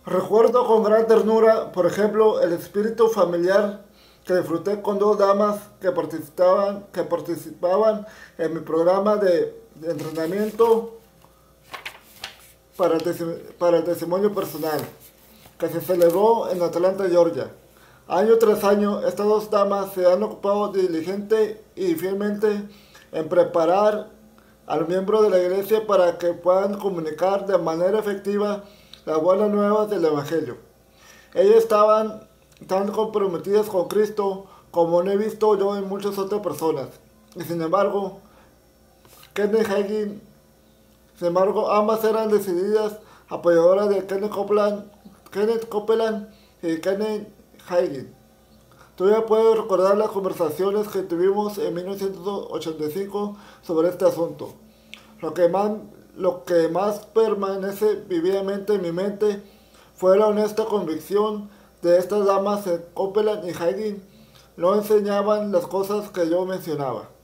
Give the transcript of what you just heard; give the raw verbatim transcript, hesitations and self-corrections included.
Recuerdo con gran ternura, por ejemplo, el espíritu familiar que disfruté con dos damas que participaban, que participaban en mi programa de, de entrenamiento para el, tesi- para el testimonio personal, que se celebró en Atlanta, Georgia. Año tras año, estas dos damas se han ocupado diligente y fielmente en preparar al miembro de la iglesia para que puedan comunicar de manera efectiva las buenas nuevas del Evangelio. Ellas estaban tan comprometidas con Cristo como no he visto yo en muchas otras personas. Y sin embargo, Kenneth Hagin, sin embargo, ambas eran decididas apoyadoras de Kenneth Copeland, Kenneth Copeland y Kenneth Hagin. Todavía puedo recordar las conversaciones que tuvimos en mil novecientos ochenta y cinco sobre este asunto. Lo que más, lo que más permanece vividamente en mi mente fue la honesta convicción de estas damas en Copeland y Hagin no enseñaban las cosas que yo mencionaba.